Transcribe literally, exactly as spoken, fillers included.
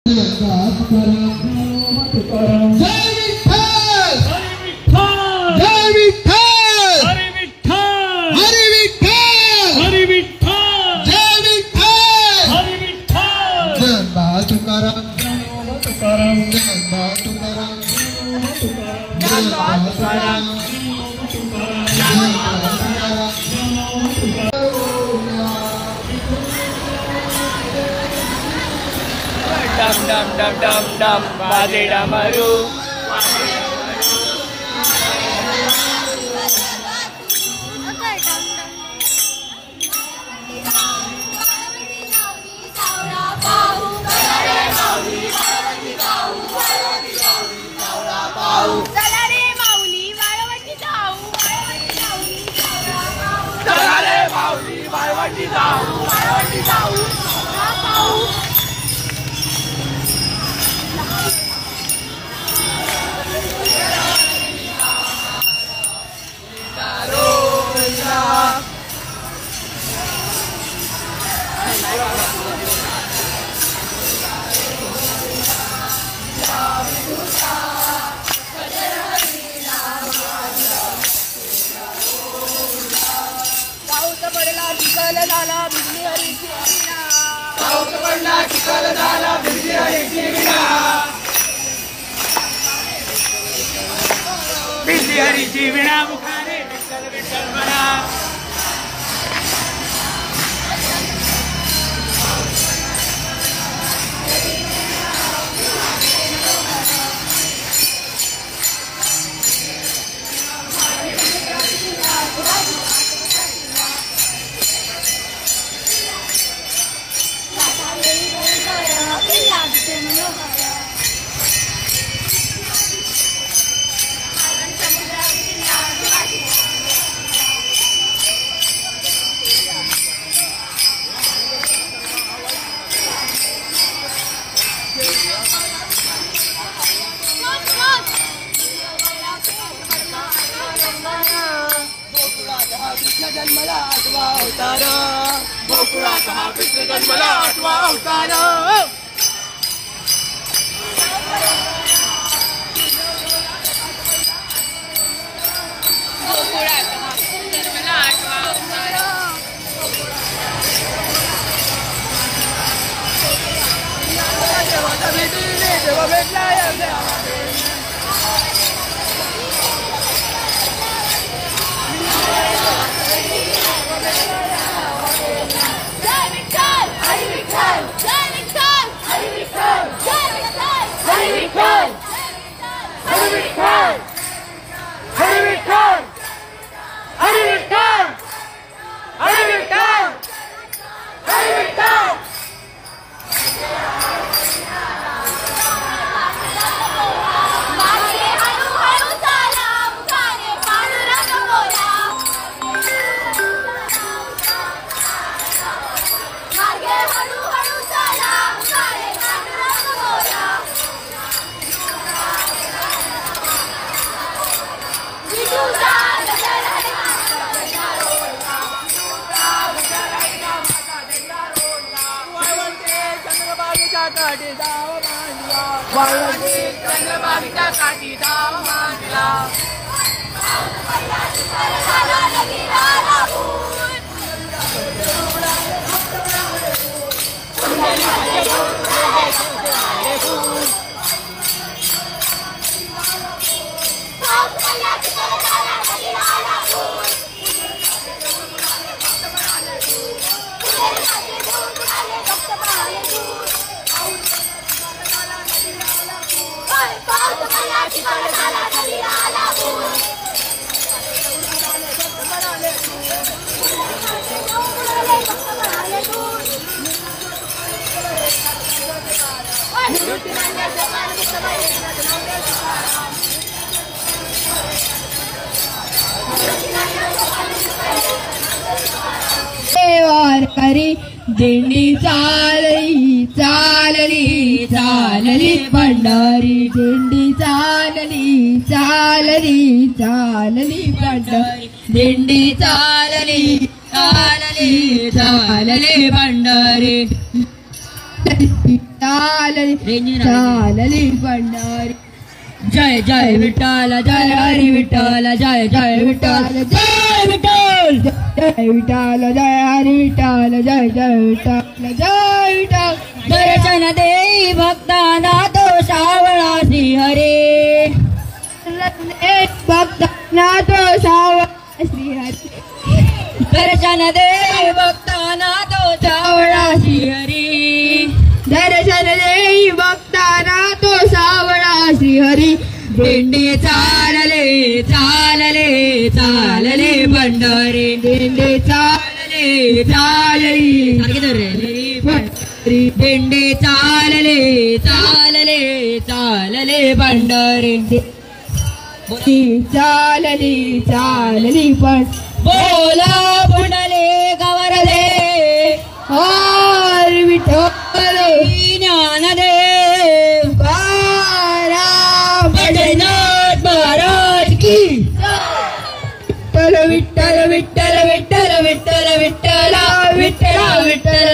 Dum dum dum dum dum baje damaru. बिजली हरी जीवना मुखाने विठ्ठल विठ्ठल म्हणा. जन्मला आठवा अवतार गोकुळात हा कृष्ण जन्मला आठवा अवतार. गोकुळात हा कृष्ण जन्मला आठवा अवतार. देवाचा भेटीने देवा भेटला चंद्रभागीच्या काठी धाव मांडला. वारकरी दिंडी चालली चालली चालली पंढरी. दिंडी चालली चालली चालली पंढरी. दिंडी चालली चालली चालली पंढरी. चालली चालली पंढरी. जय जय विठ्ठल जय हरी विठ्ठल जय जय विठ्ठल जय विठ्ठल जय विठ्ठल जय हरी विठ्ठल जय जय विठ्ठल जय विठ्ठल. दर्शन देई भक्तांना तो सावळा श्रीहरी. भक्तांना तो सावळा श्रीहरी. दर्शन देई भक्तांना तो सावळा श्रीहरी. दर्शन देई भक्तांना तो सावळा श्रीहरी. दिंडी चालले चालले चालले पंढरी. दिंडी चालले चालली पंढरी. दिंडी चालले चालले चालले पंढरी. चालली चालली पण बोला पुंडले गवरले हर विठ्ठल ज्ञानदेव तुकाराम भजनाथ महाराज की. विठ्ठल विठ्ठल विठ्ठल विठ्ठल विठ्ठल विठ्ठल विठ्ठल विठ्ठल